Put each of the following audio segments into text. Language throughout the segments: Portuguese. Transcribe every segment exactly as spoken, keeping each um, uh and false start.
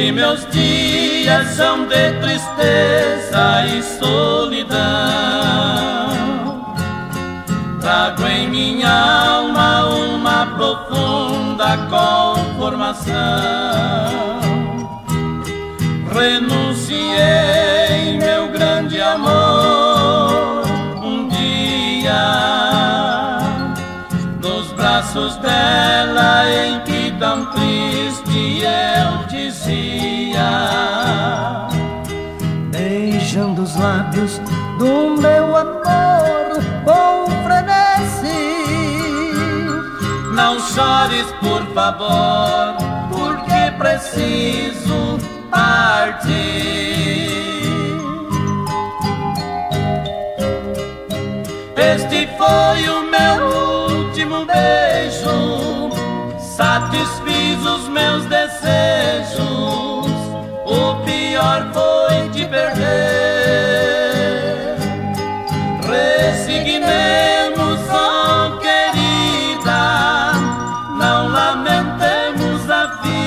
Hoje meus dias são de tristeza e solidão. Trago em minha alma uma profunda conformação. Renunciei meu grande amor um dia nos braços dela, em que tão triste eu dizia, beijando os lábios do meu amor com frenesi: não chores, por favor, porque preciso partir. Este foi o meu último beijo, satisfiz os meus desejos. O pior foi te perder. Resignemos, oh querida, não lamentemos a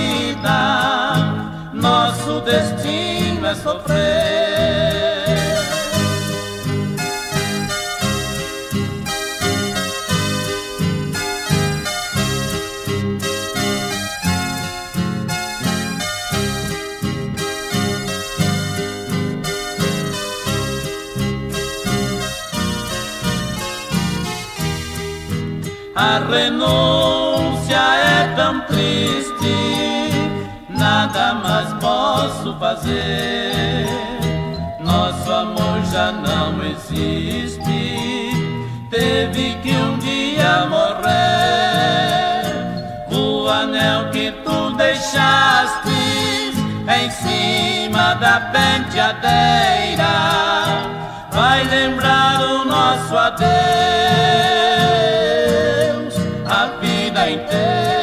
vida. Nosso destino é sofrer. A renúncia é tão triste, nada mais posso fazer. Nosso amor já não existe, teve que um dia morrer. O anel que tu deixaste em cima da penteadeira vai lembrar o nosso adeus a vida inteira.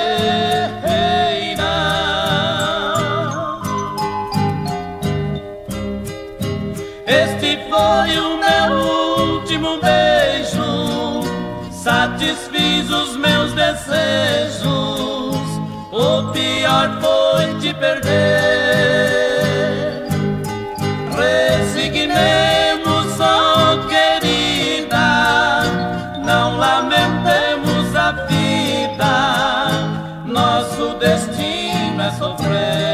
Este foi o meu último beijo, satisfiz os meus desejos. O pior foi te perder. Resignemos, oh querida, não lamentemos a vida. Nosso destino é sofrer.